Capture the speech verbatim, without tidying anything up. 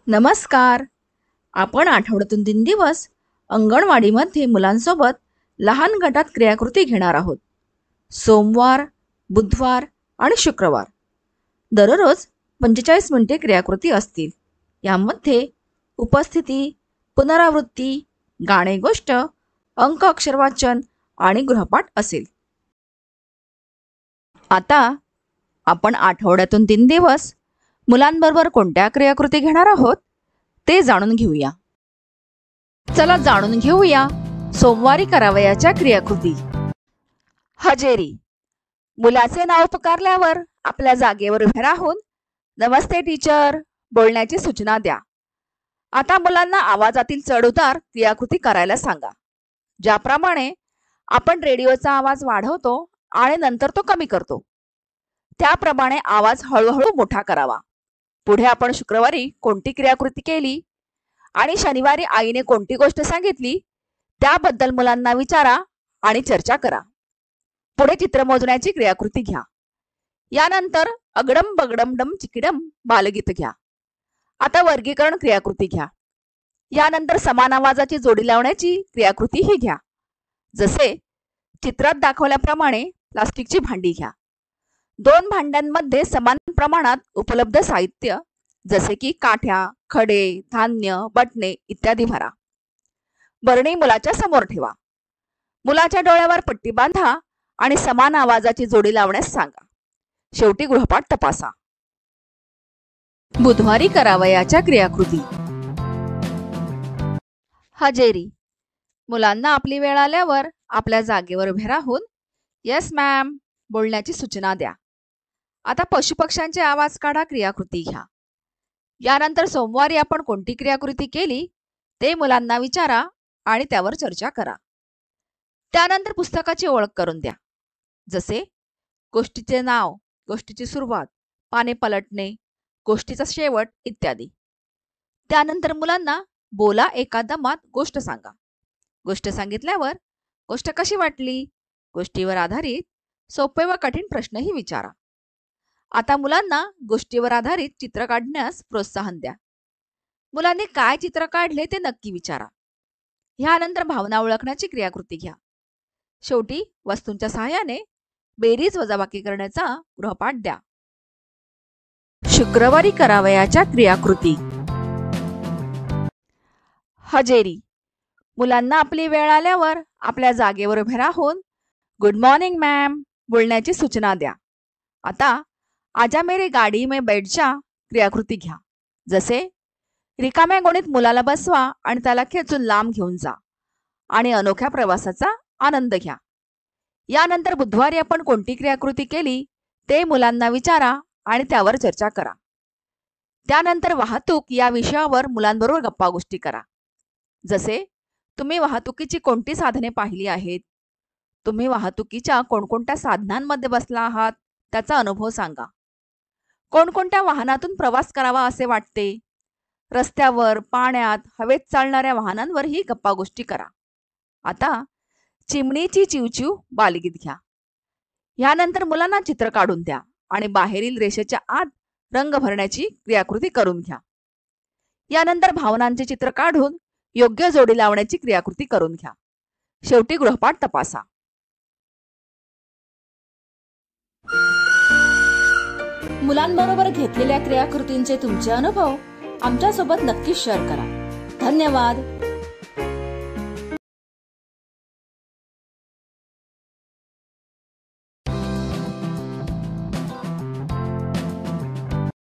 नमस्कार. आपण आठवड्यातून तीन दिवस अंगणवाडीमध्ये मुलांसोबत लहान गटात क्रियाकृती घेणार आहोत. सोमवार, बुधवार आणि शुक्रवार दररोज पंचेचाळीस मिनिटे क्रियाकृती असतील. यामध्ये उपस्थिती, पुनरावृत्ती, गाणे गोष्ट, अंक अक्षर वाचन आणि गृहपाठ असेल. आता आपण आठवड्यातून तीन दिवस मुलांबरोबर कोणत्या क्रियाकृती घेणार आहोत ते जाणून घेऊया. चला जाणून घेऊया सोमवारी करावयाच्या क्रियाकृती. हजेरी. मुलाचे नाव पुकारल्यावर आपल्या जागेवर उभे राहून नमस्ते टीचर बोलण्याची सूचना द्या. आता मुलांना आवाजातील चढउतार क्रियाकृती करायला सांगा. ज्याप्रमाणे आपण रेडिओचा आवाज वाढवतो आणि नंतर तो कमी करतो, त्याप्रमाणे आवाज हळूहळू मोठा करावा. पुढे आपण शुक्रवारी कोणती क्रियाकृती केली आणि शनिवारी आईने कोणती गोष्ट सांगितली त्याबद्दल मुलांना विचारा आणि चर्चा करा. पुढे चित्र मोजण्याची क्रियाकृती घ्या. यानंतर अगडम बगडम डम चिकिडम बालगीत घ्या. आता वर्गीकरण क्रियाकृती घ्या. यानंतर समान आवाजाची जोडी लावण्याची क्रियाकृती ही घ्या. जसे चित्रात दाखवल्याप्रमाणे प्लास्टिकची भांडी घ्या. दोन भांड्यांमध्ये समान प्रमाणात उपलब्ध साहित्य जसे की काठ्या, खडे, धान्य, बटणे इत्यादी भरा. बरणी मुलाच्या समोर ठेवा. मुलाच्या डोळ्यावर पट्टी बांधा आणि समान आवाजाची जोडी लावण्यास सांगा. शेवटी गृहपाठ तपासा. बुधवारी करावयाच्या क्रियाकृती. हजेरी. मुलांना आपली वेळ आल्यावर आपल्या जागेवर उभे राहून येस मॅम बोलण्याची सूचना द्या. आता पशुपक्ष्यांचे आवाज काढा क्रियाकृती घ्या. यानंतर सोमवारी आपण कोणती क्रियाकृती केली ते मुलांना विचारा आणि त्यावर चर्चा करा. त्यानंतर पुस्तकाची ओळख करून द्या. जसे गोष्टीचे नाव, गोष्टीची सुरुवात, पाने पलटणे, गोष्टीचा शेवट इत्यादी. त्यानंतर मुलांना बोला एका दमात गोष्ट सांगा. गोष्ट सांगितल्यावर गोष्ट कशी वाटली, गोष्टीवर आधारित सोपे व कठीण प्रश्नही विचारा. आता मुलांना गोष्टीवर आधारित चित्र काढण्यास प्रोत्साहन द्या. मुलांनी काय चित्र काढले ते नक्की विचारा. ह्यानंतर भावना ओळखण्याची क्रियाकृती घ्या. शेवटी वस्तूंच्या सहाय्याने बेरीज वजाबाकी करण्याचा गृहपाठ द्या. शुक्रवारी करावयाच्या क्रियाकृती. हजेरी. मुलांना आपली वेळ आल्यावर आपल्या जागेवर उभे राहून गुड मॉर्निंग मॅम बोलण्याची सूचना द्या. आता आजा मेरी गाडी में बैठ जा क्रियाकृती घ्या. जसे रिकाम्या गोणीत मुलाला बसवा आणि त्याला खेचून लांब घेऊन जा आणि अनोख्या प्रवासाचा आनंद घ्या. यानंतर बुधवारी आपण कोणती क्रियाकृती केली ते मुलांना विचारा आणि त्यावर चर्चा करा. त्यानंतर वाहतूक या विषयावर मुलांबरोबर गप्पा गोष्टी करा. जसे तुम्ही वाहतुकीची कोणती साधने पाहिली आहेत, तुम्ही वाहतुकीच्या कोणकोणत्या साधनांमध्ये बसला आहात त्याचा अनुभव सांगा. कोणकोणत्या वाहनातून प्रवास करावा असे वाटते, रस्त्यावर, पाण्यात, हवेत चालणाऱ्या वाहनांवरही गप्पा गोष्टी करा. आता चिमणीची चिवचिव बालगीत घ्या. यानंतर मुलांना चित्र काढून द्या आणि बाहेरील रेषेच्या आत रंग भरण्याची क्रियाकृती करून घ्या. यानंतर भावनांचे चित्र काढून योग्य जोडी लावण्याची क्रियाकृती करून घ्या. शेवटी गृहपाठ तपासा. मुलांबरोबर घेतलेल्या क्रियाकृतींचे तुमचे अनुभव आमच्यासोबत नक्की शेअर करा. धन्यवाद.